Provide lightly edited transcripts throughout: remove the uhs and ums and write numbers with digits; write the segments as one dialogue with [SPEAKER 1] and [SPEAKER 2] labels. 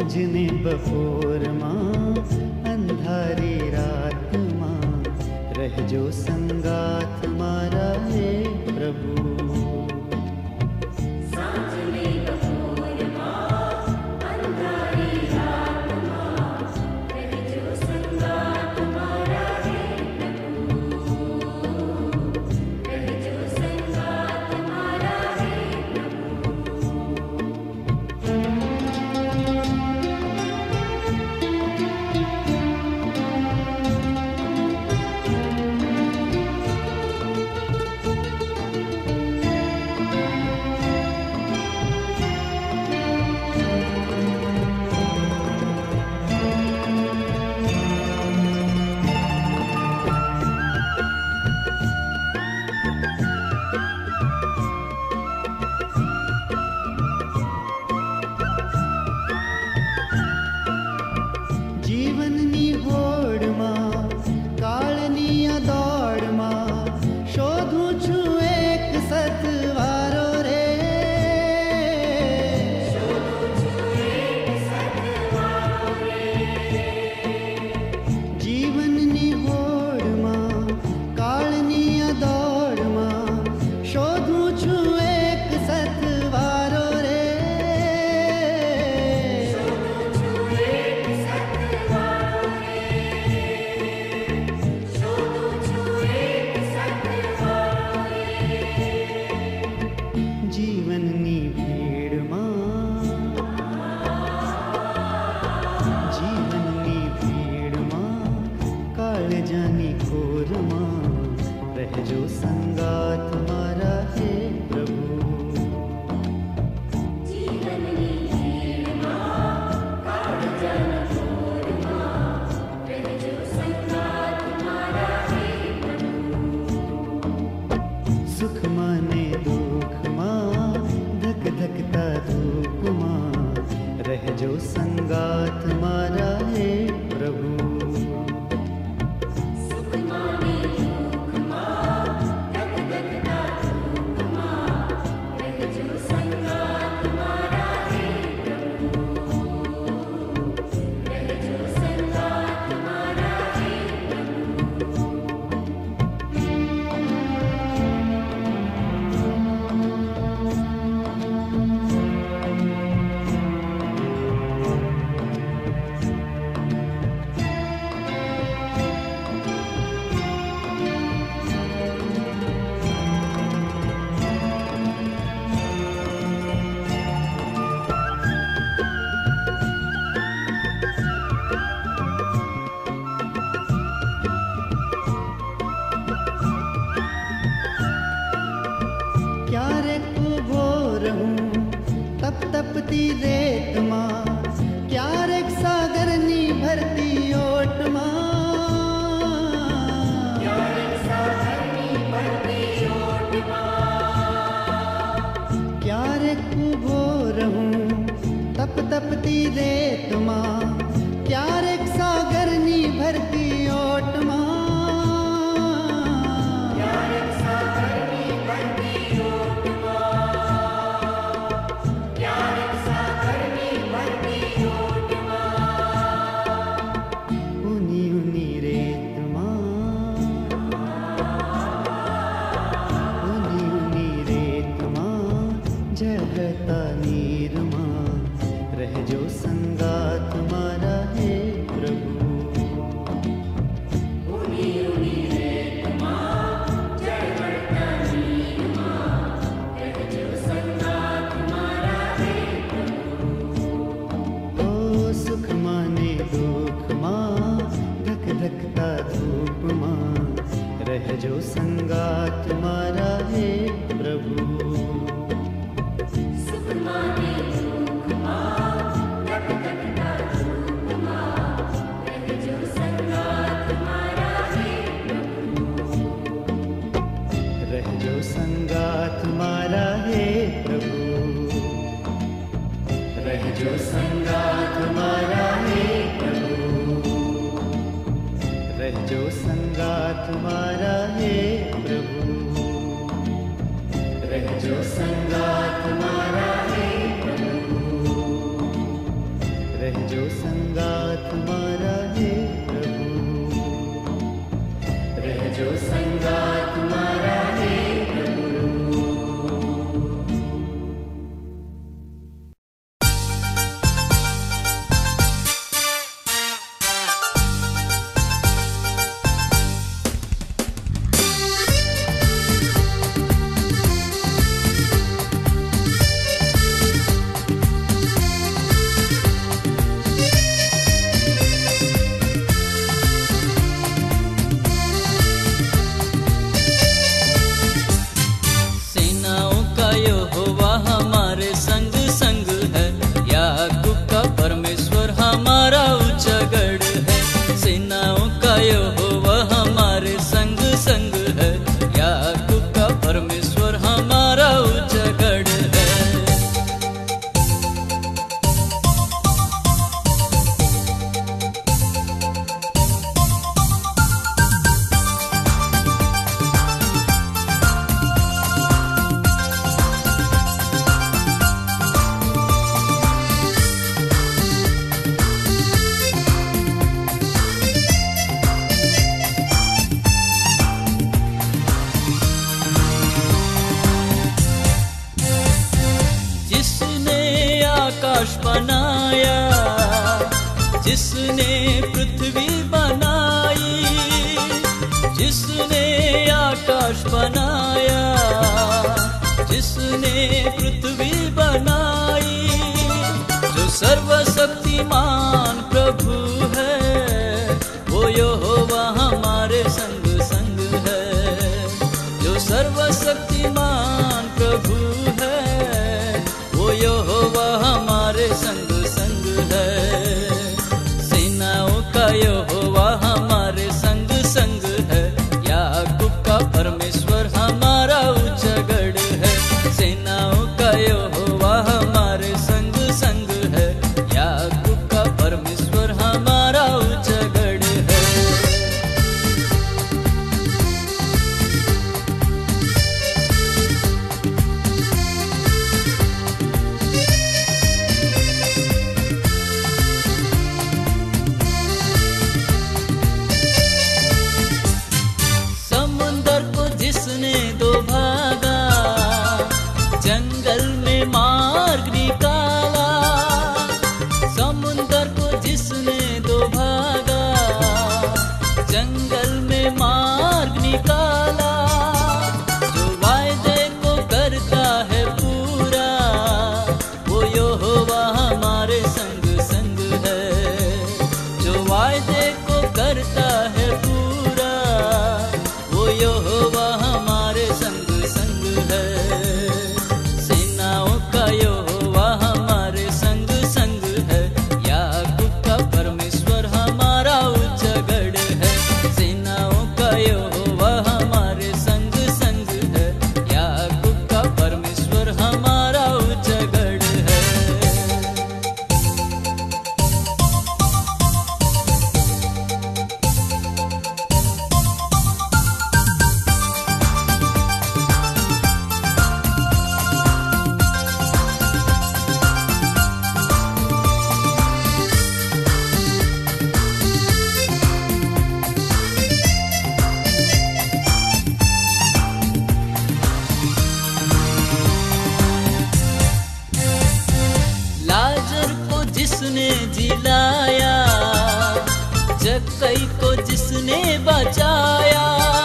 [SPEAKER 1] सांझने बपोर माँ अंधारी रात माँ रहजो संगात मारा हे प्रभु। जीवननी होड़ माँ काळनी दौड़ माँ शोधूं छू एक सतवारो रे। जीवननी होड़ माँ काळनी दौड़ माँ शोधूं छू एक सतवारो रे। जीवननी भीड़ माँ जीवननी भीड़ माँ काळजानी कोर माँ रहजो संगात मारा हे प्रभु।
[SPEAKER 2] जीवननी भीड़ माँ काळजानी कोर माँ रहजो संगात मारा हे प्रभु।
[SPEAKER 1] सुख माने दुख माँ धक धकता धूप माँ रहजो संगात मारा हे प्रभु।
[SPEAKER 2] सुख माने दुख माँ धक धकता धूप माँ रहजो संगात मारा हे प्रभु। रहजो संगात मारा हे
[SPEAKER 1] क्यारे उभो रहूं तप तपती रेत माँ क्यारेक सागरनी भरती ओट माँ। क्यारेक उभो रहूं तप तपती रेत माँ क्यारेक सागरनी भरती ओट माँ। जगता नीर माँ रहजो संगात मारा हे प्रभु।
[SPEAKER 2] उनी उनी रेत माँ जगता नीर माँ रहजो संगात मारा हे प्रभु।
[SPEAKER 1] ओ सुख माने दुख माँ धक धकता धूप माँ रहजो संगात मारा हे प्रभु।
[SPEAKER 2] सुख माने दुख माँ धक धकता धूप माँ रहजो संगात मारा हे प्रभु।
[SPEAKER 1] रहजो संगात मारा हे प्रभु। रहजो संगात मारा हे प्रभु। रहजो संगात मारा हे प्रभु। रहजो रह जो संगात तुम्हारा हे प्रभु, रह जो संगात तुम्हारा हे प्रभु।
[SPEAKER 3] बनाया, जिसने पृथ्वी बनाई, जिसने आकाश बनाया, जिसने पृथ्वी बनाई, जो सर्वशक्तिमान प्रभु है, वो यहोवा हमारे संग संग है। जो सर्वशक्तिमान प्रभु है, वो यहोवा हमारे संग संग है। सेनाओं का यहोवा हमारे संग संग है। याकूब का परमेश्वर हमारा ऊंचा गढ़ है। सेनाओं का यहोवा हमारे संग संग है। याकूब का परमेश्वर हमारा ऊंचा गढ़ है। जिसने दो भागा, जंगल में मार्ग निकाला। समुंदर को जिसने दो भागा, जंगल में मार्ग निकाला। जो वायदे को करता है पूरा, वो यहोवा हमारे संग संग है। जो वायदे को करता है पूरा, वो यहोवा हमारे संग संग है। सेनाओं का यहोवा हमारे संग संग है। याकूब का परमेश्वर हमारा ऊंचा गढ़ है। सेनाओं का यहोवा हमारे संग संग है। याकूब का परमेश्वर हमारा ऊंचा गढ़ है। लाजर को जिसने जिलाया, जक्कई को जिसने बचाया।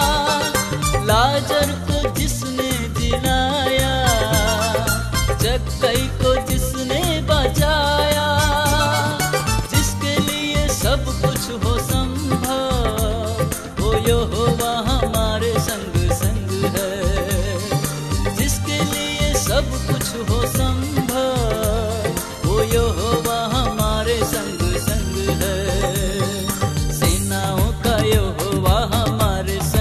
[SPEAKER 3] लाजर को जिसने जिलाया, जक्कई को जिसने बचाया। जिसके लिए सब कुछ हो संभव, वो यहोवा हमारे संग संग है। जिसके लिए सब कुछ हो संभव, वो यहोवा हमारे संग संग है। सेनाओं का यहोवा हमारे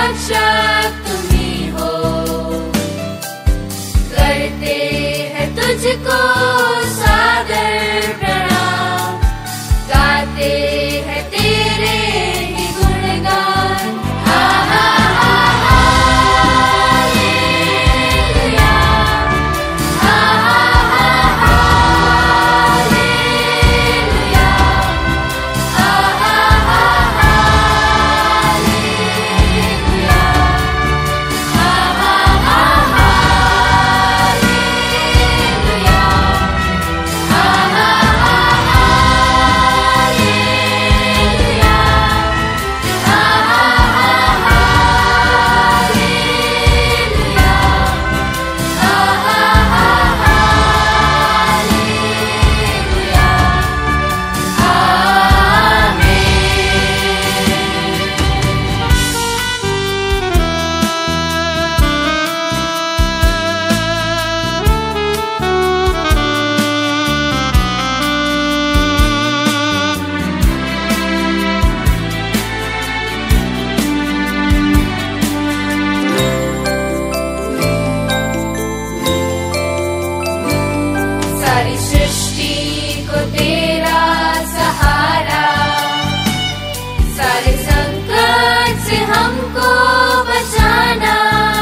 [SPEAKER 2] रक्षक तुम ही हो। करते हैं तुझको सादर प्रणाम, गाते हैं तेरे ही गुणगान। सारी सृष्टि को तेरा सहारा, सारे संकट से हमको बचाना।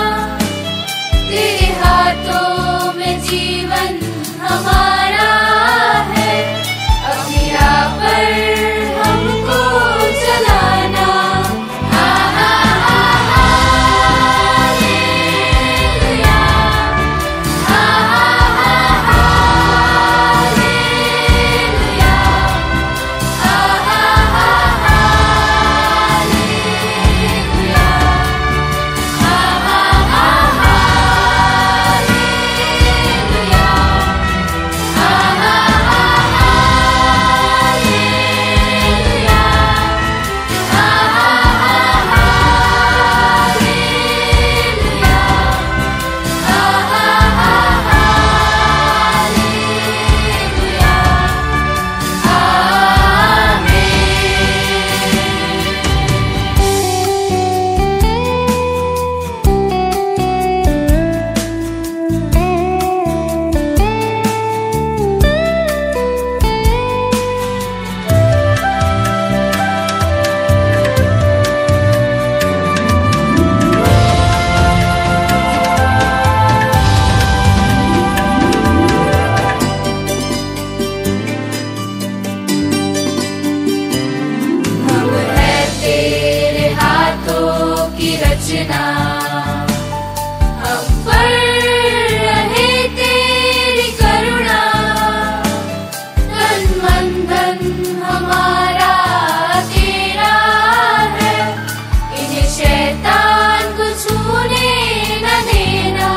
[SPEAKER 2] तेरे हाथों में जीवन हमारा है, अपनी राह पर हमको चलाना। रचना हम पर रहे तेरी करुणा, तन मन धन हमारा तेरा है, इन्हें शैतान को छूने न देना।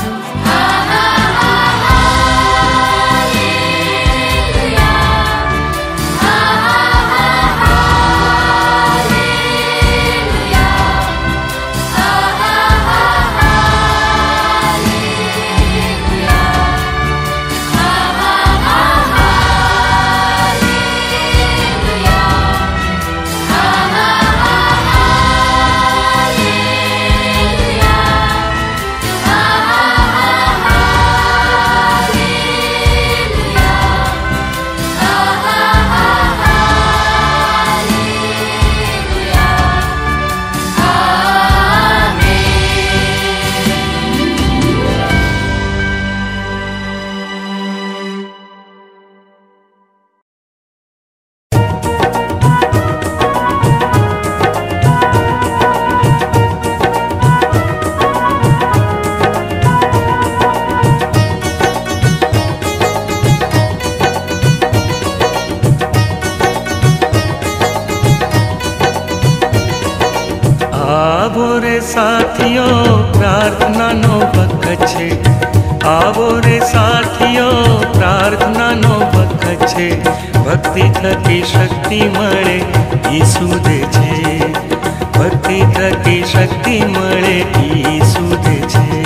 [SPEAKER 1] आवो रे साथियों प्रार्थना नो वक्त छे, आवो रे साथियों प्रार्थना नो वक्त छे। भक्ति थकी शक्ति मळे ईसु दे छे, भक्ति थकी शक्ति मळे ईसु दे छे।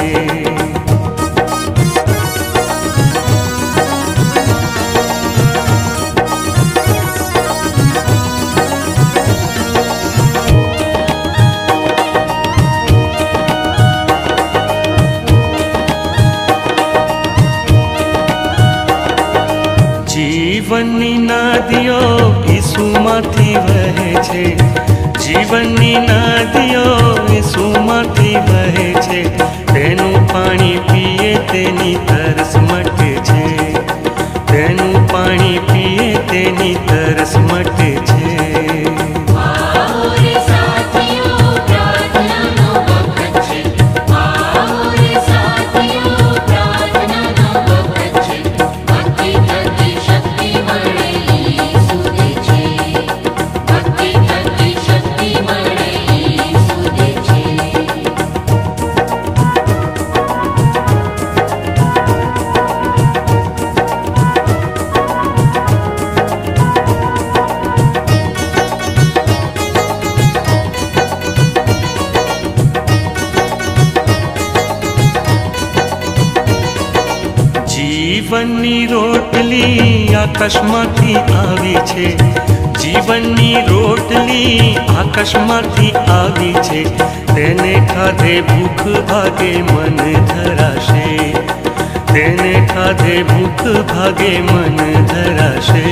[SPEAKER 1] નદીઓ ઈસુમાંથી વહે છે, જીવનની નદીઓ ઈસુમાંથી વહે છે, તેનું પાણી પીએ તેની તરસ મટે છે, તેનું પાણી પીએ તેની તરસ મટે છે। જીવનની રોટલી આકાશમાંથી આવી છે, જીવનની રોટલી આકાશમાંથી આવી છે, તેને ખાધે ભૂખ ભાગે મન ધરાશે, તેને ખાધે ભૂખ ભાગે મન ધરાશે।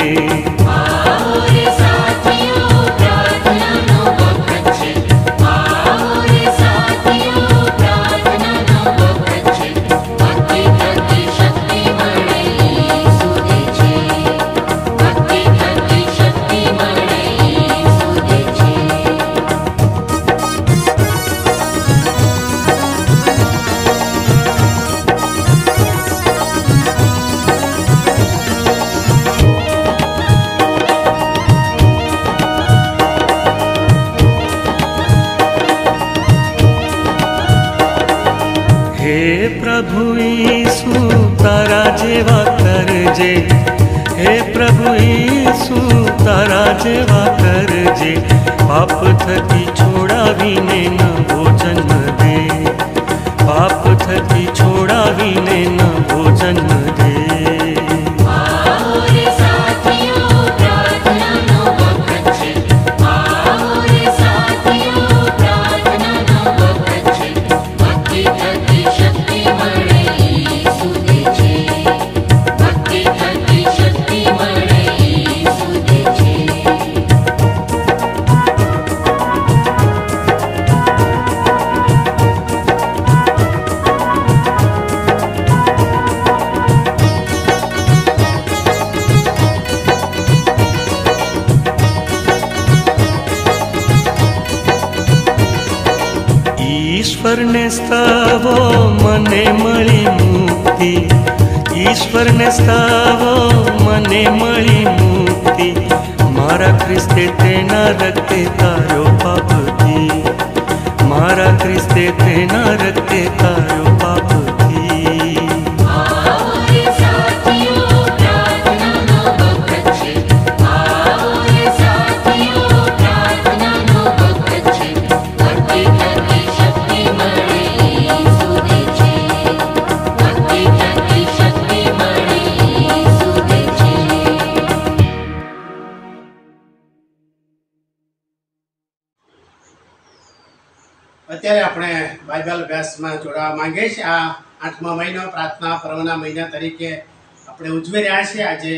[SPEAKER 1] प्रभु यीशु तारा जेवा करजे, हे प्रभु यीशु तारा जेवा करजे, पाप थकी छोड़ावीने नवो जन्म दे, पाप थकी छोड़ावीने नवो जन्म दे। ईश्वर ने स्तावो मने मळी मुक्ति, ईश्वर ने स्तावो मने मळी मुक्ति, मारा ख्रिस्ते तेना रक्ते तारो पाप थी, मारा ख्रिस्ते तेना रक्ते तारो पाप थी।
[SPEAKER 4] અત્યારે આપણે બાઇબલ અભ્યાસમાં જોડાવા માંગીએ છીએ। આ 8મા મહિનો પ્રાર્થના પર્વના મહિના તરીકે આપણે ઉજવી રહ્યા છીએ। આજે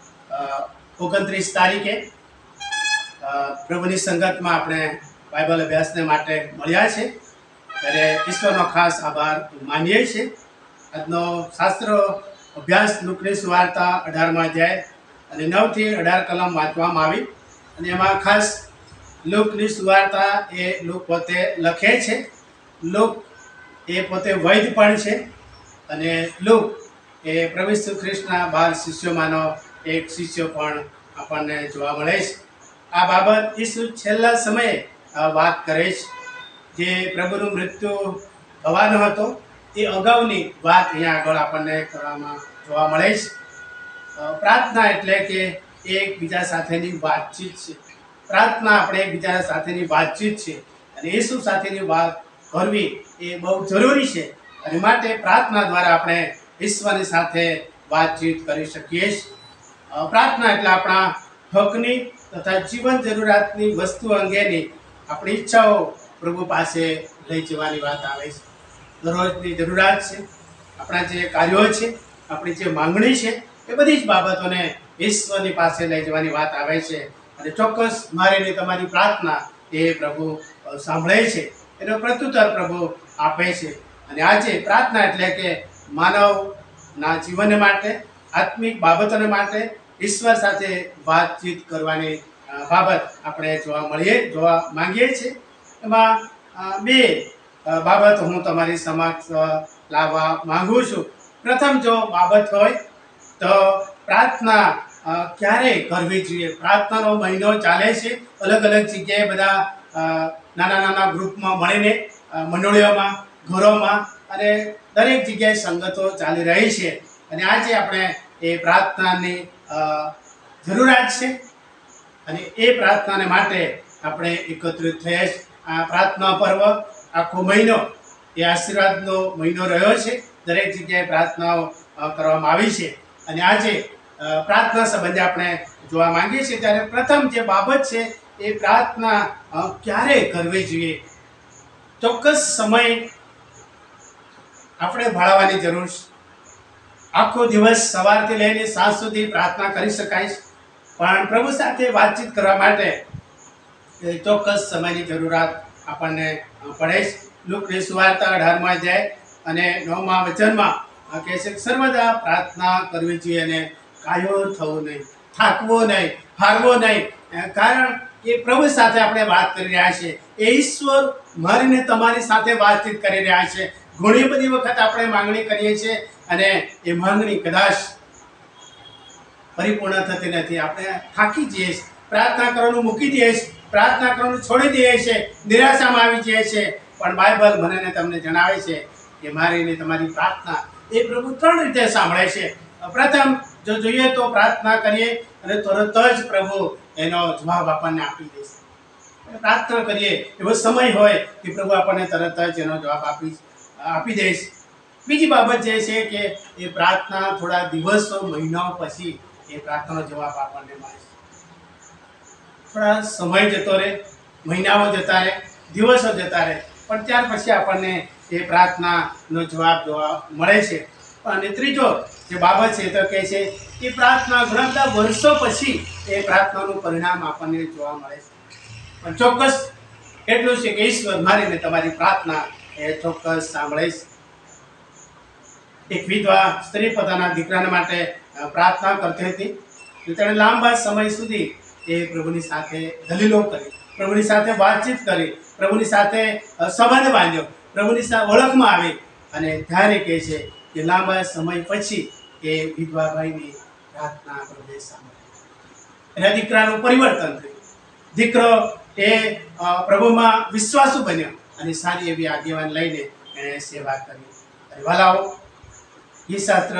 [SPEAKER 4] 29 તારીખે પ્રભુની સંગતમાં આપણે બાઇબલ અભ્યાસને માટે મળ્યા છે, ત્યારે ઈશ્વરનો ખાસ આભાર માનીએ છીએ। આજનો શાસ્ત્ર અભ્યાસ લુકની સુવાર્તા 18મા અધ્યાય અને 9 થી 18 કલમ વાંચવામાં આવી, અને એમાં ખાસ લૂકની સુવાર્તા એ લૂક પોતે લખે છે, લૂક એ પોતે વૈદ પણ છે, અને લૂક એ પ્રભુ ઈસુ ખ્રિસ્તના 12 શિષ્યોમાંનો એક શિષ્ય પણ આપણને જોવા મળે છે। આ બાબત ઈસુ છેલ્લા સમયે વાત કરે છે, જે પ્રભુનું મૃત્યુ થવાનો હતો એ અગાઉની વાત અહીંયા આગળ આપણને કરવામાં જોવા મળે છે। પ્રાર્થના એટલે કે એકબીજા સાથેની વાતચીત છે, પ્રાર્થના આપણે એકબીજા સાથેની વાતચીત છે, અને ઈસુ સાથેની વાત કરવી એ બહુ જરૂરી છે, અને માટે પ્રાર્થના દ્વારા આપણે ઈશ્વરની સાથે વાતચીત કરી શકીએ છીએ। પ્રાર્થના એટલે આપણા હકની તથા જીવન જરૂરિયાતની વસ્તુ અંગેની આપણી ઈચ્છાઓ પ્રભુ પાસે લઈ જવાની વાત આવે છે। દરરોજની જરૂરિયાત છે, આપણા જે કાર્યો છે, આપણી જે માંગણી છે, એ બધી જ બાબતોને ઈશ્વરની પાસે લઈ જવાની વાત આવે છે અને ચોક્કસ મારી ને તમારી પ્રાર્થના એ પ્રભુ સાંભળે છે, એનો પ્રત્યુત્તર પ્રભુ આપે છે. અને આજે પ્રાર્થના એટલે કે માનવના જીવન માટે, આત્મિક બાબતોને માટે ઈશ્વર સાથે વાતચીત કરવાની બાબત આપણે જોવા માંગીએ છીએ. એમાં બે બાબત હું તમારી સમક્ષ લાવવા માંગુ છું. પ્રથમ જો બાબત હોય તો પ્રાર્થના ક્યારે કરવી જોઈએ. પ્રાર્થનાનો મહિનો ચાલે છે, અલગ અલગ જગ્યાએ બધા નાના નાના ગ્રુપમાં મળીને મંડળીઓમાં, ઘરોમાં અને દરેક જગ્યાએ સંગતો ચાલી રહી છે. અને આજે આપણે એ પ્રાર્થનાની જરૂરિયાત છે અને એ પ્રાર્થનાને માટે આપણે એકત્રિત થયા છે. આ પ્રાર્થના પર્વ આખો મહિનો એ આશીર્વાદનો મહિનો રહ્યો છે. દરેક જગ્યાએ પ્રાર્થનાઓ કરવામાં આવી છે અને આજે પ્રાર્થના સંબંધે આપણે જોવા માંગીએ છીએ. ત્યારે પ્રથમ જે બાબત છે એ પ્રાર્થના ક્યારે કરવી જોઈએ. ચોક્કસ સમય આપણે ફાળવવાની જરૂર છે. આખો દિવસ સવારથી લઈને સાંજ સુધી પ્રાર્થના કરી શકાય છે, પણ પ્રભુ સાથે વાતચીત કરવા માટે ચોક્કસ સમયની જરૂરિયાત આપણને પડે છે. લુકની સુવાર્તા 18માં જાય અને 9મા વચનમાં કહે છે કે સર્વદા પ્રાર્થના કરવી જોઈએ અને કાયો થવું નહીં, થાકવો નહીં, હારવો નહીં. કારણ કે પ્રભુ સાથે આપણે વાત કરી રહ્યા છીએ. એ ઈશ્વર મારીને તમારી સાથે વાતચીત કરી રહ્યા છે. ઘણી બધી વખત આપણે માંગણી કરીએ છીએ અને એ માંગણી કદાચ પરિપૂર્ણ થતી નથી. આપણે થાકી જઈએ છીએ, પ્રાર્થના કરવાનું મૂકી દઈએ છીએ, પ્રાર્થના કરવાનું છોડી દઈએ છીએ, નિરાશામાં આવી જઈએ છીએ. પણ બાઇબલ મને ને તમને જણાવે છે કે મારી ને તમારી પ્રાર્થના એ પ્રભુ 3 રીતે સાંભળે છે. પ્રથમ જો જોઈએ તો પ્રાર્થના કરીએ અને તરત જ પ્રભુ એનો જવાબ આપણને આપી દેશે. પ્રાર્થના કરીએ એવો સમય હોય કે પ્રભુ આપણને તરત જ એનો જવાબ આપી દેશે. બીજી બાબત જે છે કે એ પ્રાર્થના થોડા દિવસો, મહિનાઓ પછી એ પ્રાર્થનાનો જવાબ આપણને મળે છે. થોડા સમય જતો રહે, મહિનાઓ જતા રહે, દિવસો જતા રહે, પણ ત્યાર પછી આપણને એ પ્રાર્થનાનો જવાબ જોવા મળે છે. અને ત્રીજો જે બાબત છે તો કહે છે કે પ્રાર્થના ઘણા બધા વર્ષો પછી એ પ્રાર્થનાનું પરિણામ આપણને જોવા મળે છે. પણ ચોક્કસ એટલું છે કે ઈશ્વર મારીને તમારી પ્રાર્થના એ ચોક્કસ સાંભળે છે. એક વિધવા સ્ત્રી પોતાના દીકરાના માટે પ્રાર્થના કરતી હતી. તેણે લાંબા સમય સુધી એ પ્રભુની સાથે દલીલો કરી, પ્રભુની સાથે વાતચીત કરી, પ્રભુની સાથે સંબંધ બાંધ્યો, પ્રભુની સાથે ઓળખમાં આવી અને ત્યારે કહે છે કે લાંબા સમય પછી એ વિધવા ભાઈની પ્રાર્થના પ્રભુએ સાંભળી. એના દીકરાનું પરિવર્તન થયું. દીકરો એ પ્રભુમાં વિશ્વાસુ બન્યો અને સારી એવી આગેવાન લઈને એણે સેવા કરી. અને વાલાઓ, ઈશાસ્ત્ર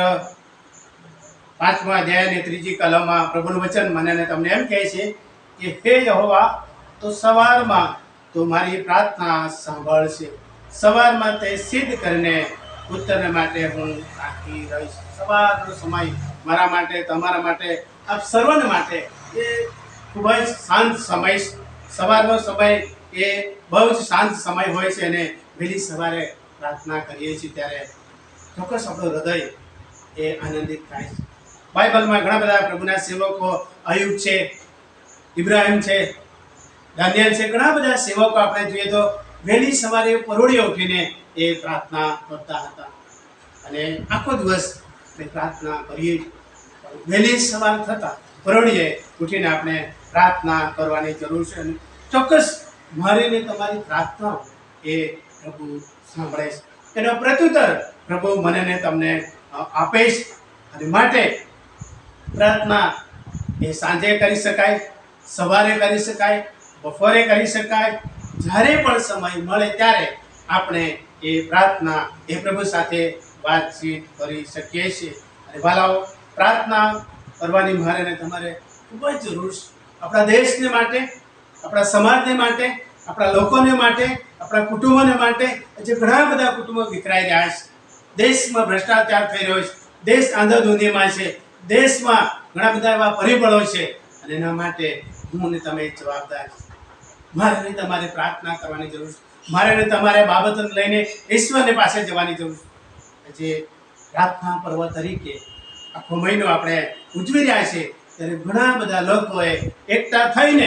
[SPEAKER 4] 5મા અધ્યાયની 3જી કલમમાં પ્રભુનું વચન મને ને તમને એમ કહે છે કે હે યહોવા, તો સવારમાં તો મારી પ્રાર્થના સાંભળશે, સવારમાં તે સિદ્ધ કરીને ઉત્તરને માટે હું તાકી રહીશ. સવારનો સમય મારા માટે, તમારા માટે, આપ સર્વને માટે એ ખૂબ જ શાંત સમય. સવારનો સમય એ બહુ જ શાંત સમય હોય છે અને વહેલી સવારે પ્રાર્થના કરીએ છીએ ત્યારે ચોક્કસ આપણું હૃદય એ આનંદિત થાય છે. બાઇબલમાં ઘણા બધા પ્રભુના સેવકો, અયુબ છે, ઇબ્રાહિમ છે, દાનિયેલ છે, ઘણા બધા સેવકો આપણે જોઈએ તો વહેલી સવારે પરોળીએ ઉઠીને એ પ્રાર્થના કરતા હતા અને આખો દિવસ આપણે પ્રાર્થના કરીએ. વહેલી સવાર થતાં પરોળીએ ઉઠીને આપણે પ્રાર્થના કરવાની જરૂર છે. અને ચોક્કસ મારી ને તમારી પ્રાર્થના એ પ્રભુ સાંભળે છે. એનો પ્રત્યુત્તર પ્રભુ મને ને તમને આપે છે. અને માટે પ્રાર્થના એ સાંજે કરી શકાય, સવારે કરી શકાય, બપોરે કરી શકાય, જ્યારે પણ સમય મળે ત્યારે આપણે એ પ્રાર્થના એ પ્રભુ સાથે વાતચીત કરી શકીએ છીએ. અને વાલાઓ, પ્રાર્થના કરવાની મારે ને તમારે ખૂબ જ જરૂર છે. આપણા દેશને માટે, આપણા સમાજને માટે, આપણા લોકોને માટે, આપણા કુટુંબોને માટે. જે ઘણા બધા કુટુંબો વિખરાઈ રહ્યા છે, દેશમાં ભ્રષ્ટાચાર થઈ રહ્યો છે, દેશ આંધધૂંધીમાં છે, દેશમાં ઘણા બધા એવા પરિબળો છે અને એના માટે હું ને તમે જવાબદાર છે. મારે ને તમારે પ્રાર્થના કરવાની જરૂર છે. મારે ને તમારે બાબતોને લઈને ઈશ્વરની પાસે જવાની જરૂર છે. જે પ્રાર્થના પર્વ તરીકે આખો મહિનો આપણે ઉજવી રહ્યા છીએ ત્યારે ઘણા બધા લોકોએ એકઠા થઈને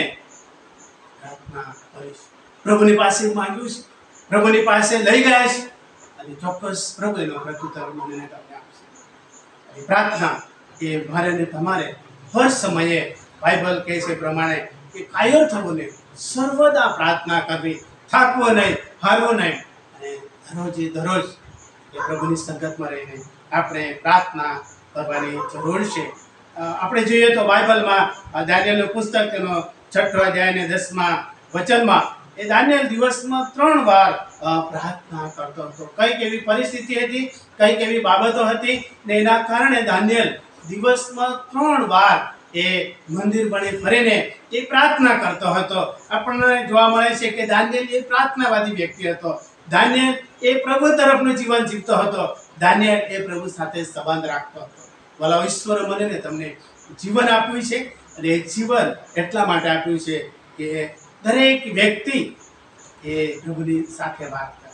[SPEAKER 4] પ્રાર્થના કરી છે, પ્રભુની પાસે માંગ્યું છે, પ્રભુની પાસે લઈ ગયા છે અને ચોક્કસ પ્રભુ એનો પ્રત્યુત્તર મને તમને આપશે. એ પ્રાર્થના એ મારે ને તમારે હર સમયે બાઇબલ કહે છે પ્રમાણે કે કાયર થવું નહીં, સર્વદા પ્રાર્થના કરવી, થાકવો નહીં, હારવો નહીં અને દરરોજ એ પ્રભુની સંગતમાં રહીને આપણે પ્રાર્થના કરવાની જરૂર છે. આપણે જોઈએ તો બાઇબલમાં દાનિયેલનું પુસ્તક તેનો 6 અધ્યાય અને 10મા વચનમાં એ દાનિયેલ દિવસમાં 3 વાર પ્રાર્થના કરતો હતો. કઈક એવી પરિસ્થિતિ હતી, કઈક એવી બાબતો હતી ને એના કારણે દાનિયેલ દિવસમાં 3 વાર એ મંદિર બની ફરીને એ પ્રાર્થના કરતો હતો. આપણને જોવા મળે છે કે દાનિયેલ એ પ્રાર્થનાવાદી વ્યક્તિ હતો. દાનિયેલ એ પ્રભુ તરફનું જીવન જીવતો હતો. દાનિયેલ એ પ્રભુ સાથે સંબંધ રાખતો હતો. ભલા ઈશ્વરે મને ને તમને જીવન આપ્યું છે અને એ જીવન એટલા માટે આપ્યું છે કે દરેક વ્યક્તિ એ પ્રભુની સાથે વાત કરે.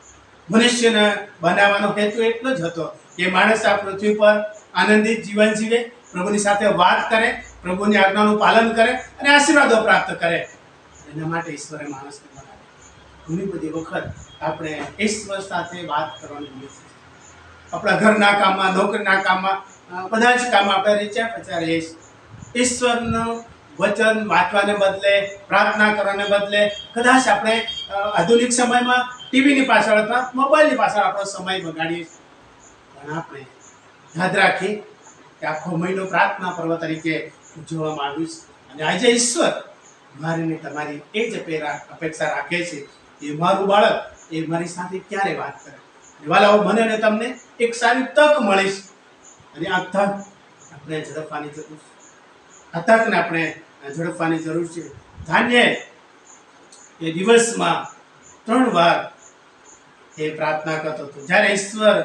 [SPEAKER 4] મનુષ્યને બનાવવાનો હેતુ એટલો જ હતો કે માણસ આ પૃથ્વી પર આનંદિત જીવન જીવે, પ્રભુની સાથે વાત કરે, પ્રભુની આજ્ઞાનું પાલન કરે અને આશીર્વાદો પ્રાપ્ત કરે. એના માટે ઈશ્વરે માણસને બનાવ્યો. ઘણી બધી વખત આપણે ઈશ્વર સાથે વાત કરવાની ભૂલીએ છીએ. આપણા ઘરના કામમાં, નોકરીના કામમાં, બધા જ કામ આપણે રીચ્યા પચ્યા રહીએ છીએ. ઈશ્વરનું વચન વાંચવાને બદલે, પ્રાર્થના કરવાને બદલે કદાચ આપણે આધુનિક સમયમાં ટીવીની પાછળ અથવા મોબાઈલની પાછળ આપણો સમય બગાડીએ છીએ. પણ આપણે યાદ રાખીએ કે આખો મહિનો પ્રાર્થના પર્વ તરીકે ઉજવવામાં આવ્યું છે અને આજે ઈશ્વર મારીને તમારી એ જ અપેક્ષા રાખે છે કે મારું બાળક એ મારી સાથે ક્યારે વાત કરે. વાલાઓ, મને અને તમને એક સારી તક મળી છે અને આ તક આપણે ઝડપવાની જરૂર છે. આ તકને આપણે ઝડપવાની જરૂર છે. દાનિયેલ એ દિવસમાં 3 વાર એ પ્રાર્થના કરતો હતો. જ્યારે ઈશ્વર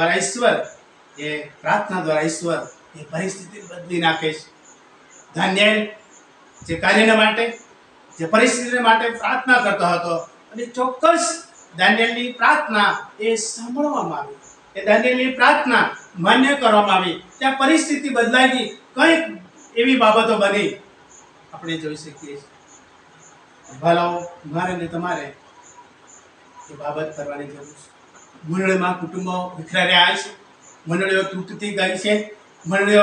[SPEAKER 4] એ પ્રાર્થના દ્વારા ઈશ્વર એ પરિસ્થિતિ બદલી નાખે છે. દાનિયેલ જે કાર્યને માટે, જે પરિસ્થિતિ માટે પ્રાર્થના કરતો હતો અને ચોક્કસ દાનિયેલની પ્રાર્થના એ સાંભળવામાં આવી, એ દાનિયેલની પ્રાર્થના માન્ય કરવામાં આવી. ત્યાં પરિસ્થિતિ બદલાઈ ગઈ, કંઈક એવી બાબતો બની આપણે જોઈ શકીએ છીએ. ભાલાઓ, મારે ને તમારે એ બાબત કરવાની જરૂર છે. મંડળીમાં કુટુંબો વિખરાઈ રહ્યા છે, મંડળીઓ તૂટતી ગઈ છે, મંડળીઓ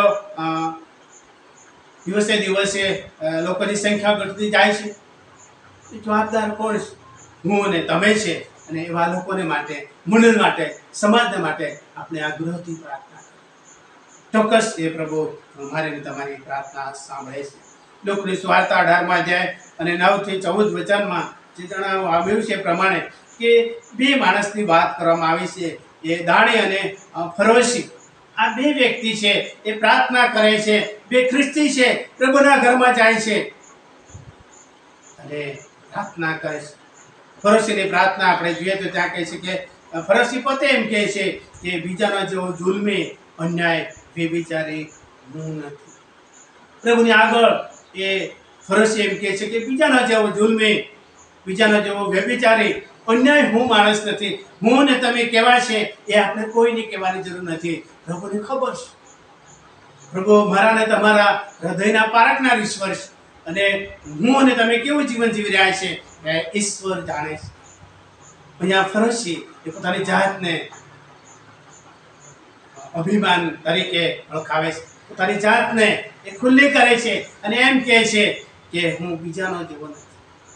[SPEAKER 4] દિવસે દિવસે લોકોની સંખ્યા ઘટતી જાય છે. એ જવાબદાર કોણ છે? હું અને તમે છે. અને એવા લોકોને માટે, મંડળ માટે, સમાજને માટે આપણે આગ્રહથી પ્રાર્થના કરીએ. ચોક્કસ એ પ્રભુ મારે તમારી પ્રાર્થના સાંભળે છે. લોકની સુવાર્તા 18મા અધ્યાય અને 9 થી 14 વચનમાં જે જણાવવામાં આવ્યું છે પ્રમાણે કે 2 માણસની વાત કરવામાં આવી છે. એ દાણી અને ફરોશી, આ 2 વ્યક્તિ છે એ પ્રાર્થના કરે છે. 2 ખ્રિસ્તી છે, પ્રભુના ઘરમાં જાય છે અને પ્રાર્થના કરે છે. ફરોશીની પ્રાર્થના આપણે જોઈએ તો ત્યાં કહે છે કે ફરોશી પોતે એમ કહે છે કે બીજાનો જેવો જુલ્મી, અન્યાય, વ્યભિચારી હું નથી. પ્રભુની આગળ એ ફરોશી એમ કહે છે કે બીજાનો જેવો જુલ્મી, બીજાનો જેવો વ્યભિચારી, અન્યાય હું માણસ નથી. હું ને તમે કેવા છે એ આપણે કોઈને કહેવાની જરૂર નથી. પ્રભુને ખબર છે. પ્રભુ મારા ને તમારા હૃદયના પારખનાર ઈશ્વર છે અને હું અને તમે કેવું જીવન જીવી રહ્યા છે એ ઈશ્વર જાણે છે. અહીંયા ફરોશી એ પોતાની જાતને અભિમાન તરીકે ઓળખાવે છે, પોતાની જાતને એ ખુલ્લી કરે છે અને એમ કહે છે કે હું બીજાનો જેવો નથી.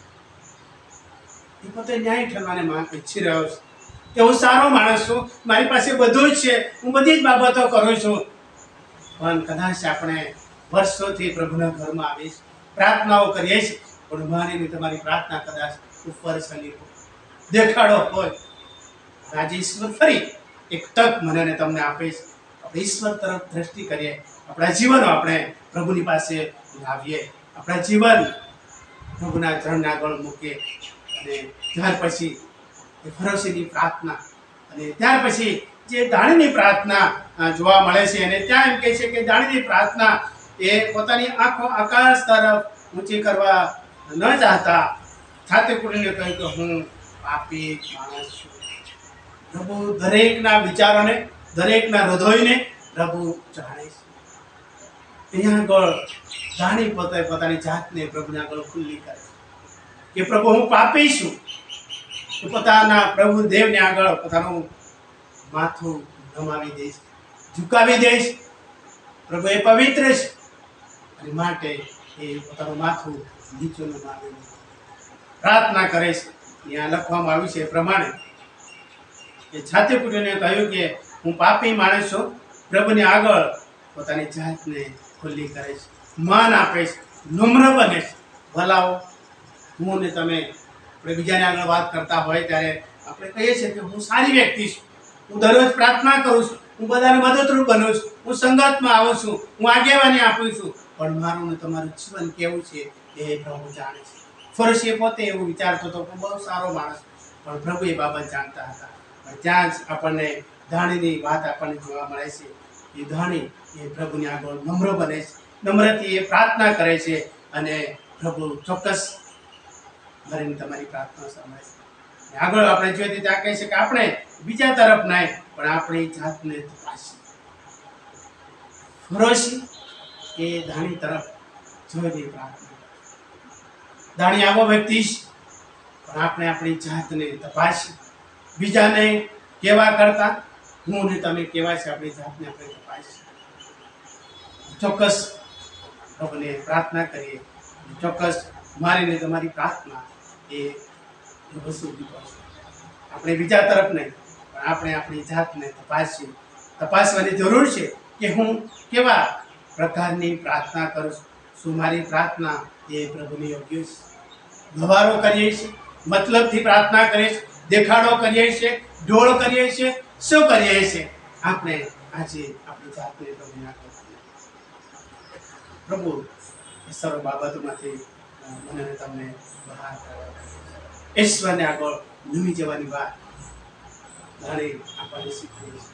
[SPEAKER 4] એ પોતે ન્યાય ઠરવાને ઈચ્છી રહ્યો છે કે હું સારો માણસ છું, મારી પાસે બધું જ છે, હું બધી જ બાબતો કરું છું. પણ કદાચ આપણે વર્ષોથી પ્રભુના ઘરમાં આવીશ, પ્રાર્થનાઓ કરીએ છીએ, પણ મારી તમારી પ્રાર્થના કદાચ ઉપર ચલી હોય, દેખાડો હોય. આજે ઈશ્વર ફરી એક તક મને અને તમને આપે છે. આપણે ઈશ્વર તરફ દ્રષ્ટિ કરીએ, આપણા જીવનો આપણે પ્રભુની પાસે લાવીએ, આપણા જીવન પ્રભુના ચરણના આગળ મૂકીએ અને ત્યાર પછી એ ફરોશીની પ્રાર્થના અને ત્યાર પછી જે દાણીની પ્રાર્થના જોવા મળે છે. અને ત્યાં એમ કહે છે કે દાણીની પ્રાર્થના એ પોતાની આંખો આકાશ તરફ ઊંચી કરવા ન ચાહતા છાતી કૂટીને કહ્યું કે હું પાપી માણસ છું. પ્રભુ દરેકના વિચારોને, દરેકના હૃદયને પ્રભુ જાણે છે. અહીંયા આગળ જાણી પોતાની જાતને પ્રભુને આગળ ખુલ્લી કરે કે પ્રભુ હું પાપી છું. તો પોતાના પ્રભુ દેવને આગળ પોતાનું માથું નમાવી દઈશ, ઝુકાવી દઈશ. પ્રભુ એ પવિત્ર છે અને માટે એ પોતાનું માથું નીચું નમાવી પ્રાર્થના કરે છે. ત્યાં લખવામાં આવ્યું છે એ પ્રમાણે એ છાતી ફૂટીને કહ્યું કે હું પાપી માણસ છું, પ્રભુની આગળ પોતાની જાતને ખુલ્લી કરે છે, માન આપે છે, નમ્ર બને છે. ભલાઓ હું ને તમે આપણે બીજાને આગળ વાત કરતા હોય ત્યારે આપણે કહીએ છીએ કે હું સારી વ્યક્તિ છું, હું દરરોજ પ્રાર્થના કરું છું, હું બધાને મદદરૂપ બનું છું, હું સંગતમાં આવું છું, હું આગેવાની આપું છું. પણ મારું ને તમારું જીવન કેવું છે એ પ્રભુ જાણે છે. ફરીસી પોતે એવું વિચારતો હતો કે બહુ સારો માણસ, પણ પ્રભુ એ બાબત જાણતા હતા. પણ ત્યાં જ આપણને ધાણીની વાત આપણને જોવા મળે છે. એ ધાણી એ પ્રભુની આગળ નમ્ર બને છે, નમ્રથી એ પ્રાર્થના કરે છે અને પ્રભુ ચોક્કસ મારી તમારી પ્રાર્થના સાંભળે છે. આગળ આપણે જોઈએ ત્યાં કહે છે કે આપણે બીજા તરફ નહીં પણ આપણી જાતને તપાસીએ. ફરોશી એ ધાણી તરફ જોઈને પ્રાર્થના. ધાણી આવો વ્યક્તિ પણ આપણે આપણી જાતને તપાસી, બીજાને કેવા કરતા હું ને તમે કેવા છે આપણી જાતને આપણે તપાસી. ચોક્કસ પ્રભુને પ્રાર્થના કરીએ, ચોક્કસ મારી ને તમારી પ્રાર્થના એ વસ્તુ આપણે બીજા તરફ નહીં પણ આપણે આપણી જાતને તપાસવાની જરૂર છે કે હું કેવા પ્રકારની પ્રાર્થના કરું છું. શું મારી પ્રાર્થના એ પ્રભુને યોગ્ય છે? ગવારો કરીએ છીએ, મતલબથી પ્રાર્થના કરીએ છીએ, દેખાડો કરીએ છીએ, ઢોળ કરીએ છીએ, શું કરીએ છીએ? આપણે આજે આપણી જાતને પ્રભુને આગળ પ્રભુ એ સર્વ બાબતોમાંથી મને તમને બહાર ઈશ્વરને આગળ નમી જવાની વાત ઘણી આપણને શીખવી છે.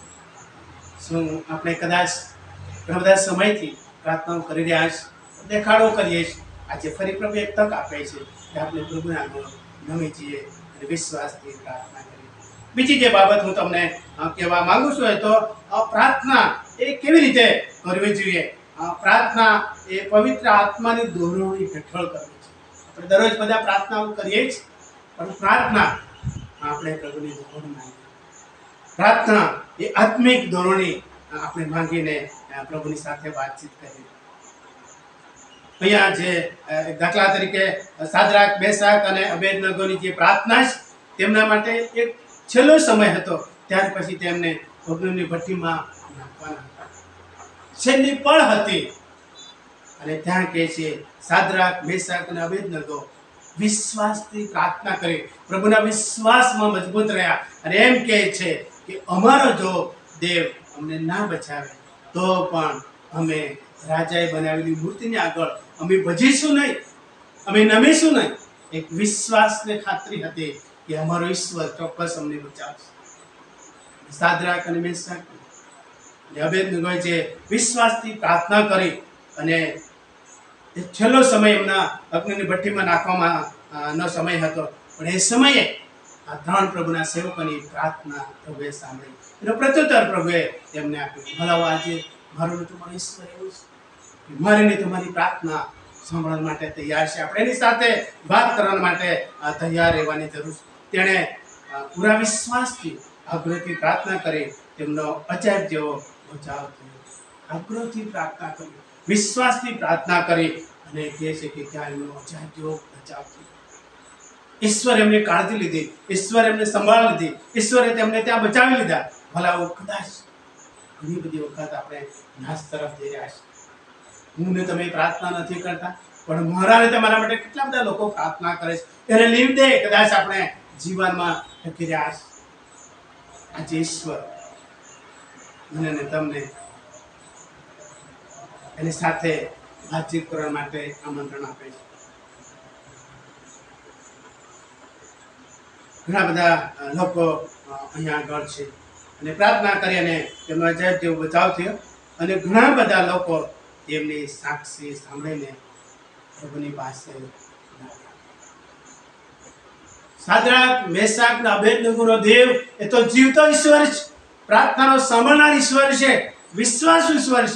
[SPEAKER 4] શું આપણે કદાચ ઘણા બધા સમયથી પ્રાર્થનાઓ કરી રહ્યા છે, દેખાડો કરીએ છીએ, આજે ફરી પ્રભુ એક તક આપે છે કે આપણે પ્રભુને આગળ નમી જઈએ અને વિશ્વાસથી પ્રાર્થના કરીએ. બીજી જે બાબત હું તમને કહેવા માંગુ છું તો પ્રાર્થના એ કેવી રીતે કરવી જોઈએ. પ્રાર્થના એ પવિત્ર આત્માની દોરવણી હેઠળ કરવી છે. આપણે દરરોજ બધા પ્રાર્થનાઓ કરીએ છીએ પણ પ્રાર્થના આપણે પ્રભુની દોરવણી માંગીએ. પ્રાર્થના એ આત્મિક દોરવણી આપણે માંગીને પ્રભુની સાથે વાતચીત કરીએ. અહીંયા જે દાખલા તરીકે સાદરાક, મેસાક અને અબેદનગોની જે પ્રાર્થના છે તેમના માટે એક છેલ્લો સમય હતો, ત્યાર પછી તેમને અગ્નિની ભઠ્ઠીમાં નાખવાના હતા. છેલ્લી પળ હતી અને ત્યાં કહે છે સાદરાક, મેસાક અને અબેદનગો વિશ્વાસથી પ્રાર્થના કરી, પ્રભુના વિશ્વાસમાં મજબૂત રહ્યા અને એમ કહે છે કે અમારો જો દેવ અમને ના બચાવે તો પણ અમે રાજાએ બનાવેલી મૂર્તિની આગળ અમે ભજીશું નહીં, અમે નમીશું નહીં. એક વિશ્વાસને ખાતરી હતી કે અમારો ઈશ્વર ચોક્કસ અમને બચાવશે. સાદરાક અને મેસાક અને અબેદનગોએ જે વિશ્વાસથી પ્રાર્થના કરી અને એ છેલ્લો સમય એમના અગ્નિની ભઠ્ઠીમાં નાખવાનો સમય હતો, પણ એ સમયે આ ત્રણ પ્રભુના સેવકોની પ્રાર્થના પ્રભુએ સાંભળી, એનો પ્રત્યુત્તર પ્રભુએ તેમને આપ્યું. ભલાવો આજે મારું તમારો ઈશ્વર એવું છે કે મારીને તમારી પ્રાર્થના સાંભળવા માટે તૈયાર છે. આપણે એની સાથે વાત કરવા માટે તૈયાર રહેવાની જરૂર છે. તેણે પૂરા વિશ્વાસથી આગ્રહથી પ્રાર્થના કરી, તેમનો અજાયબ જેવો બચાવ થયો. આગ્રહથી પ્રાર્થના કરી, વિશ્વાસથી પ્રાર્થના કરી અને કહે છે કે ત્યાં એમનો અજાયબ જેવો બચાવ થયો. ઈશ્વર એમને કાળજી લીધી, ઈશ્વર એમને સંભાળ લીધી, ઈશ્વરે તેમને ત્યાં બચાવી લીધા. ભલાઓ કદાચ ઘણી બધી વખત આપણે નાશ તરફ જઈ રહ્યા છીએ. હું ને તમે પ્રાર્થના નથી કરતા પણ મારા ને તમારા માટે કેટલા બધા લોકો પ્રાર્થના કરે છે. એને લીધે કદાચ આપણે જીવનમાં ટકી રહ્યા છે. આજે ઈશ્વર મને ને તમને એની સાથે વાતચીત કરવા માટે આમંત્રણ આપે છે. ઘણા બધા લોકો અહીંયા આગળ છે અને પ્રાર્થના કરી અને તેમનો અજાયબ જેવો બચાવ થયો અને ઘણા બધા લોકો તેમની સાક્ષી સાંભળીને પ્રભુની પાસે સાદરાક, મેસાક અને અબેદનગોનો દેવ એ તો જીવતો ઈશ્વર છે, પ્રાર્થનાનો સાંભળનાર ઈશ્વર છે, વિશ્વાસુ ઈશ્વર છે.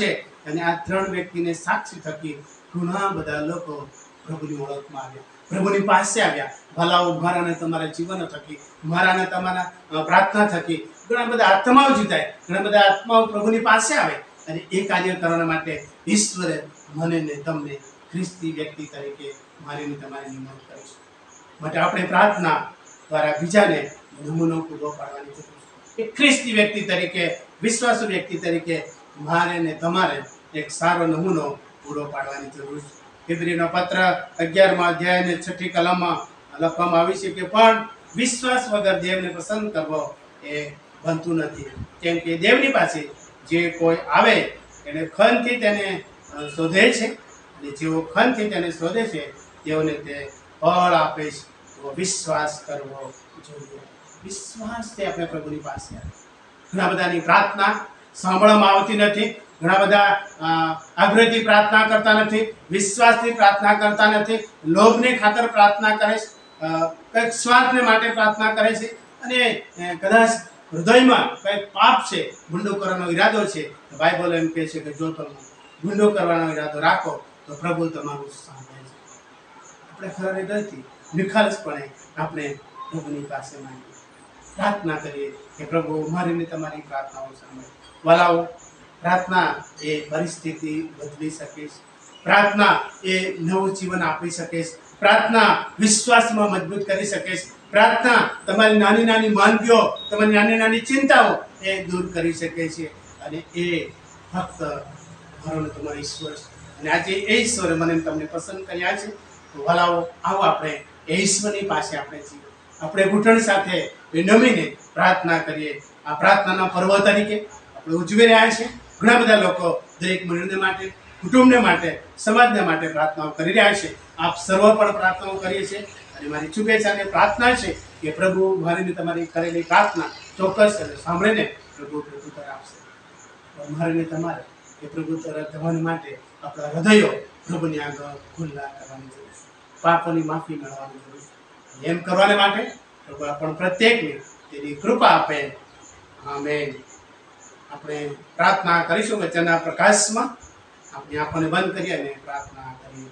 [SPEAKER 4] અને આ 3 વ્યક્તિને સાક્ષી થકી ઘણા બધા લોકો પ્રભુની ઓળખમાં આવ્યા, પ્રભુની પાસે આવ્યા. ભલાઓ મારા અને તમારા જીવન થકી, મારા અને તમારા પ્રાર્થના થકી ઘણા બધા આત્માઓ જીતાય, ઘણા બધા આત્માઓ પ્રભુની પાસે આવે. અને એ કાર્ય કરવા માટે ઈશ્વરે મને ને તમને ખ્રિસ્તી વ્યક્તિ તરીકે મારીને તમારી નિમણૂક કરી છે. માટે આપણે પ્રાર્થના દ્વારા બીજાને નમૂનો પૂરો પાડવાની જરૂર છે. એક ખ્રિસ્તી વ્યક્તિ તરીકે, વિશ્વાસુ વ્યક્તિ તરીકે મારે ને તમારે એક સારો નમૂનો પૂરો પાડવાની જરૂર છે. ઈબ્રીનો પત્ર 11મા અધ્યાય ને 6ઠી કલમમાં લખવામાં આવી છે કે પણ વિશ્વાસ વગર દેવને પસંદ કરવો એ બનતું નથી, કેમ કે દેવની પાસે જે કોઈ આવે એને ખનથી તેને શોધે છે, અને જેઓ ખનથી તેને શોધે છે તેઓને તે ફળ આપે છે. તો વિશ્વાસ કરવો જોઈએ. વિશ્વાસથી આપણે પ્રભુની પાસે આવે. ઘણા બધાની પ્રાર્થના સાંભળવામાં આવતી નથી, ઘણા બધા આગ્રહથી પ્રાર્થના કરતા નથી, વિશ્વાસથી પ્રાર્થના કરતા નથી, લોભને ખાતર પ્રાર્થના કરે છે, કંઈક સ્વાર્થને માટે પ્રાર્થના કરે છે, અને કદાચ હૃદયમાં કંઈક પાપ છે, ભૂંડો કરવાનો ઈરાદો છે. બાઇબલ એમ કહે છે કે જો તમે ભૂંડો કરવાનો ઈરાદો રાખો તો પ્રભુ તમારું સાંભળે છે. આપણે ખરા હૃદયથી નિખાલસપણે આપણે પ્રભુની પાસે માંગીએ, પ્રાર્થના કરીએ કે પ્રભુ મારીને તમારી પ્રાર્થનાઓ સાંભળે. વાલાઓ, પ્રાર્થના એ પરિસ્થિતિ બદલી શકે છે, પ્રાર્થના એ નવું જીવન આપી શકે છે, પ્રાર્થના વિશ્વાસમાં મજબૂત કરી શકે છે, પ્રાર્થના તમારી નાની નાની માંગીઓ, તમારી નાની નાની ચિંતાઓ એ દૂર કરી શકે છે. અને એ ફક્ત મારો ને તમારો ઈશ્વર છે. અને આજે એ ઈશ્વરે મને તમને પસંદ કર્યા છે. તો વાલાઓ, આવો આપણે એ ઈશ્વરની પાસે આપણે છીએ, આપણે ઘૂંટણ સાથે નમીને પ્રાર્થના કરીએ. આ પ્રાર્થનાના પર્વ તરીકે આપણે ઉજવી રહ્યા છીએ. ઘણા બધા લોકો દરેક મનુષ્યને માટે, કુટુંબને માટે, સમાજને માટે પ્રાર્થનાઓ કરી રહ્યા છે. આપ સર્વ પણ પ્રાર્થનાઓ કરીએ છીએ. અને મારી શુભેચ્છા અને પ્રાર્થના છે કે પ્રભુ મારીને તમારી કરેલી પ્રાર્થના ચોક્કસ સાંભળીને પ્રભુ પ્રત્યુત્તર આપશે. મારીને તમારે એ પ્રભુત્તર થવા માટે આપણા હૃદયો પ્રભુની આગળ ખુલ્લા કરવાની જરૂર છે, પાપોની માફી મેળવવાની જરૂર છે. એમ કરવાને માટે પ્રભુ આપણ પ્રત્યેકને તેની કૃપા આપે. આમેન. આપણે પ્રાર્થના કરીશું વચનના પ્રકાશમાં. આપણે આંખોને બંધ કરી અને પ્રાર્થના કરીએ.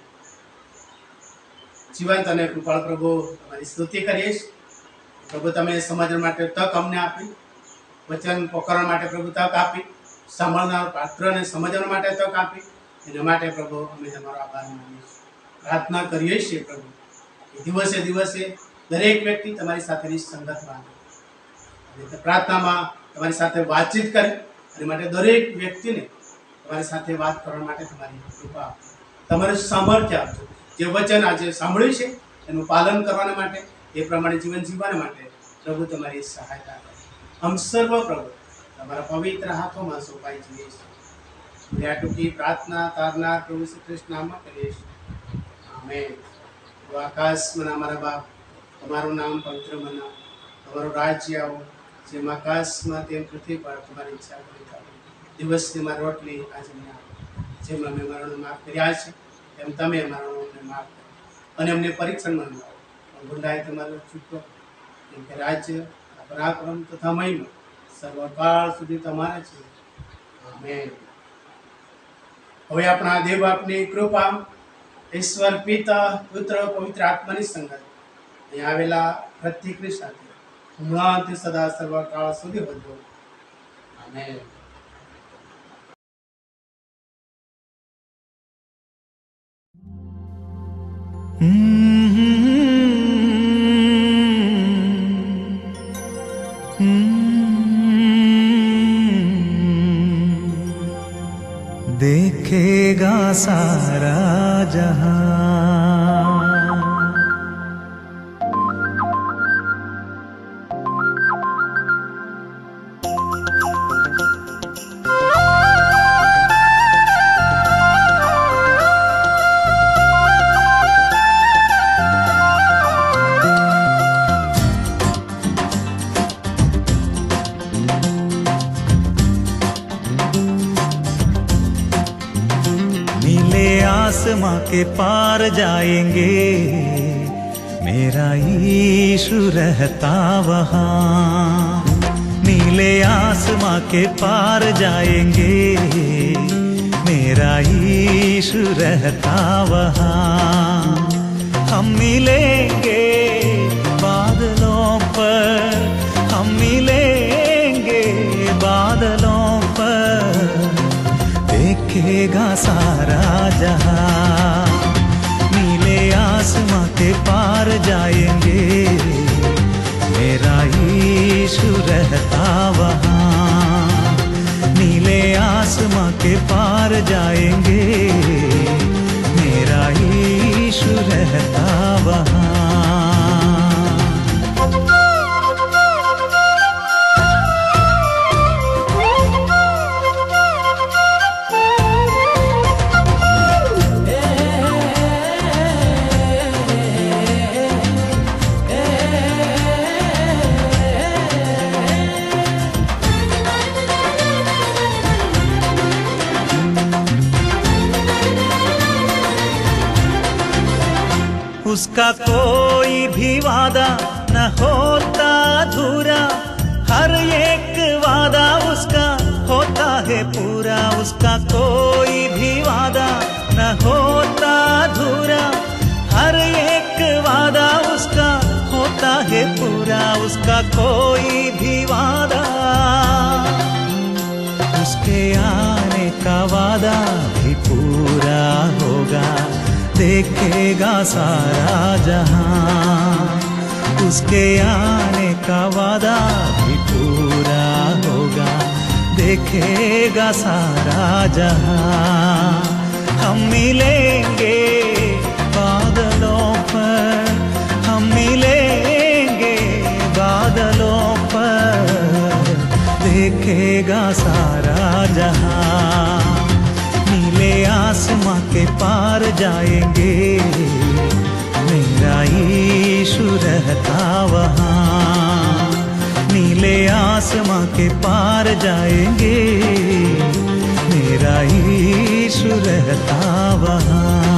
[SPEAKER 4] જીવંત અને કૃપાળ પ્રભુ, તમારી સ્તુતિ કરીએ છીએ. પ્રભુ, તમે સમજવા માટે તક અમને આપી, વચન પોકારવા માટે પ્રભુ તક આપી, સાંભળનાર પાત્રને સમજવા માટે તક આપી. એના માટે પ્રભુ અમે તમારો આભાર માનીએ છીએ. પ્રાર્થના કરીએ છીએ પ્રભુ કે દિવસે દિવસે દરેક વ્યક્તિ તમારી સાથેની સંગતમાં આવે, અને પ્રાર્થનામાં તમારી સાથે વાતચીત કરે. અને માટે દરેક વ્યક્તિને તમારી સાથે વાત કરવા માટે તમારી કૃપા આપો, તમારું સામર્થ્ય આપજો. જે વચન આજે સાંભળ્યું છે એનું પાલન કરવા માટે, એ પ્રમાણે જીવન જીવવા માટે પ્રભુ તમારી સહાયતા કરો. આમ સર્વ પ્રભુ તમારા પવિત્ર હાથોમાં સોંપાઈ જઈએ છીએ. આ ટૂંકી પ્રાર્થના તારનાર પ્રભુ શ્રી કૃષ્ણ નામમાં કરીએ છીએ. આમેન. આકાશમાં અમારા બાપ, તમારું નામ પવિત્ર મનાવો, તમારું રાજ્ય આવો, જેમ આકાશમાં તેમ પૃથ્વી પર તમારી ઈચ્છા પૂરી કરો. દિવસની મારી રોટલી આજે મને આપો, જેમ અમે મરણો માફ કર્યા છે એમ તમે મરણોને માફ કરો, અને અમને પરીક્ષણમાં ન લાવો, પણ ગુંડાઈ તમારો છૂટો, કેમ કે રાજ્ય, પરાક્રમ તથા મહિમા સર્વકાળ સુધી તમારે છે. આમેન. હવે આપણા દેવ બાપની કૃપા, ઈશ્વર પિતા, પુત્ર, પવિત્ર આત્માની સંગત અહીં આવેલા પ્રત્યેકની સાથે હમણાંથી સદા સર્વકાળ સુધી વધો. આમેન.
[SPEAKER 5] देखेगा सारा जहां, आसमां के पार जाएंगे, मेरा यीशु रहता वहाँ। नीले आसमां के पार जाएंगे, मेरा यीशु रहता वहाँ। हम मिलेंगे बादलों पर, हम मिलेंगे बादलों पर, देखेगा सारा जहां। नीले आसमां के पार जाएंगे, मेरा यीशु रहता वहाँ। नीले आसमां के पार जाएंगे, मेरा यीशु रहता वहाँ। उसका कोई भी वादा न होता अधूरा, हर एक वादा उसका होता है पूरा। उसका कोई भी वादा न होता अधूरा, हर एक वादा उसका होता है पूरा। उसका कोई भी वादा, उसके आने का वादा भी पूरा होगा, देखेगा सारा जहां। उसके आने का वादा भी पूरा होगा, देखेगा सारा जहां। हम मिलेंगे बादलों पर, हम मिलेंगे बादलों पर, देखेगा सारा जहां। नीले आसमां के पार जाएंगे, मेरा यीशु रहता वहाँ। नीले आसमां के पार जाएंगे, मेरा यीशु रहता वहाँ।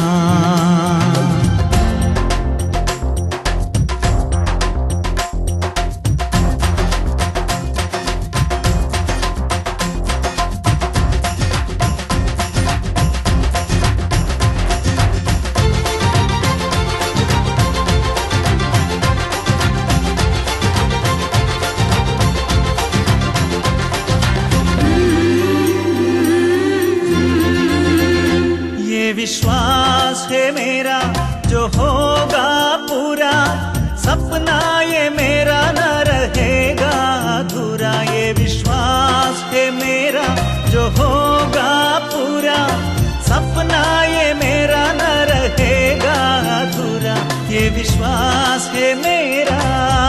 [SPEAKER 5] विश्वास है मेरा जो होगा पूरा, सपना ये मेरा न रहेगा अधूरा। ये विश्वास है मेरा जो होगा पूरा, सपना ये मेरा न रहेगा अधूरा। ये विश्वास है मेरा,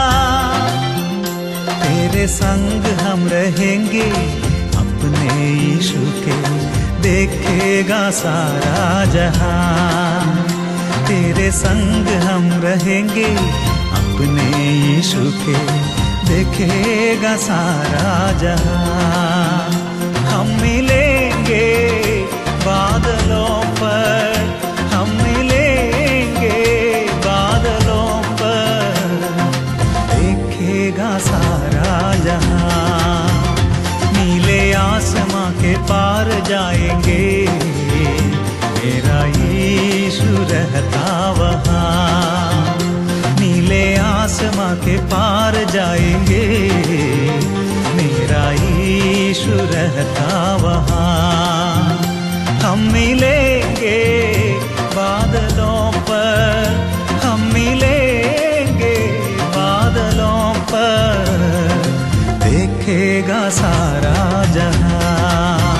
[SPEAKER 5] तेरे संग हम रहेंगे अपने यीशु के, देखेगा सारा जहां। तेरे संग हम रहेंगे अपने यीशु के, देखेगा सारा जहां। हम मिलेंगे बादलों पर, हम मिलेंगे बादलों पर, देखेगा सारा जहां। नीले आसमां के पार जाएंगे, मेरा यीशु रहता वहाँ। नीले आसमां के पार जाएंगे, मेरा यीशु रहता वहाँ। हम मिलेंगे बादलों पर, हम मिलेंगे बादलों पर, देखेगा सारा जहां,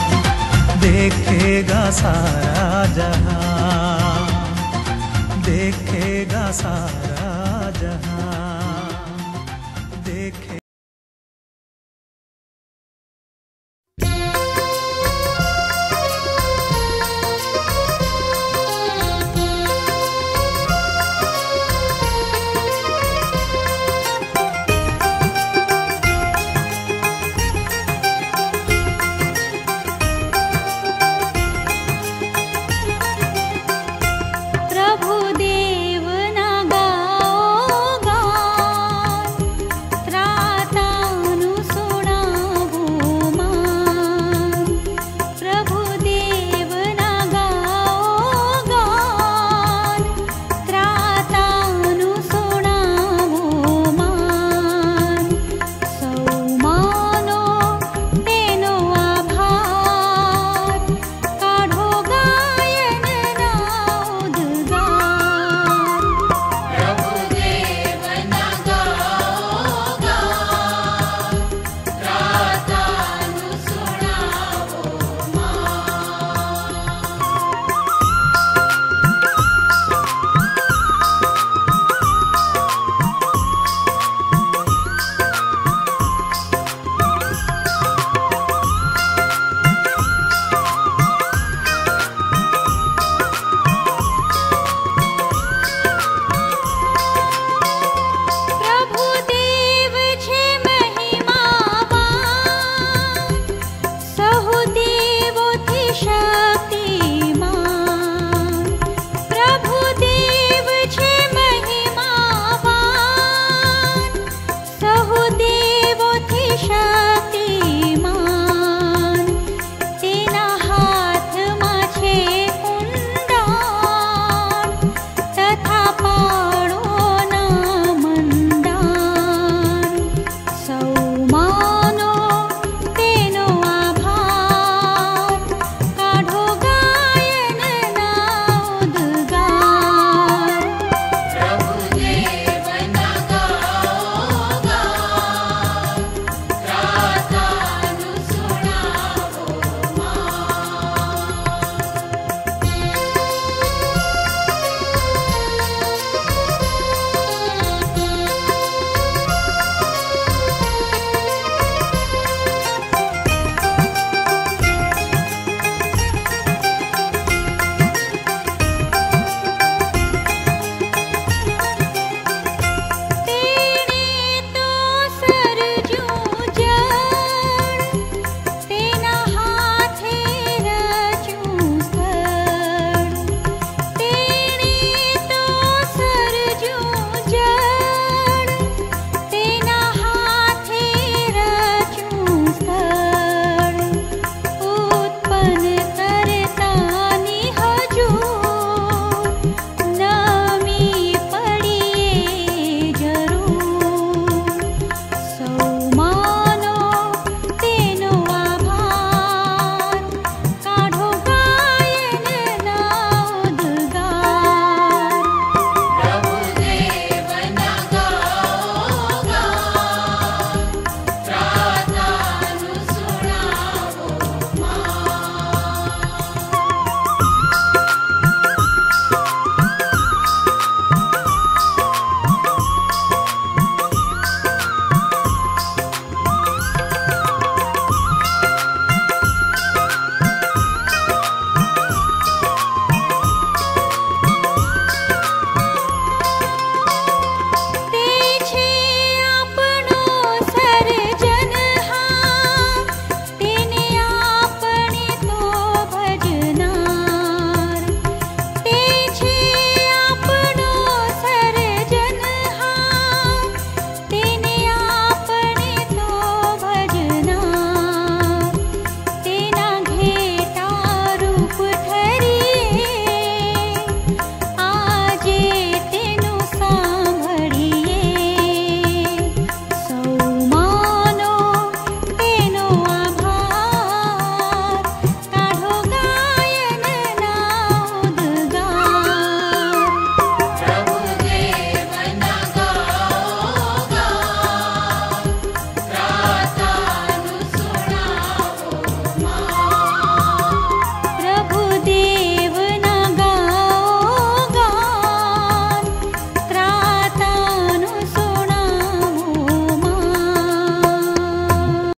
[SPEAKER 5] देखेगा सारा जहां, देखेगा सारा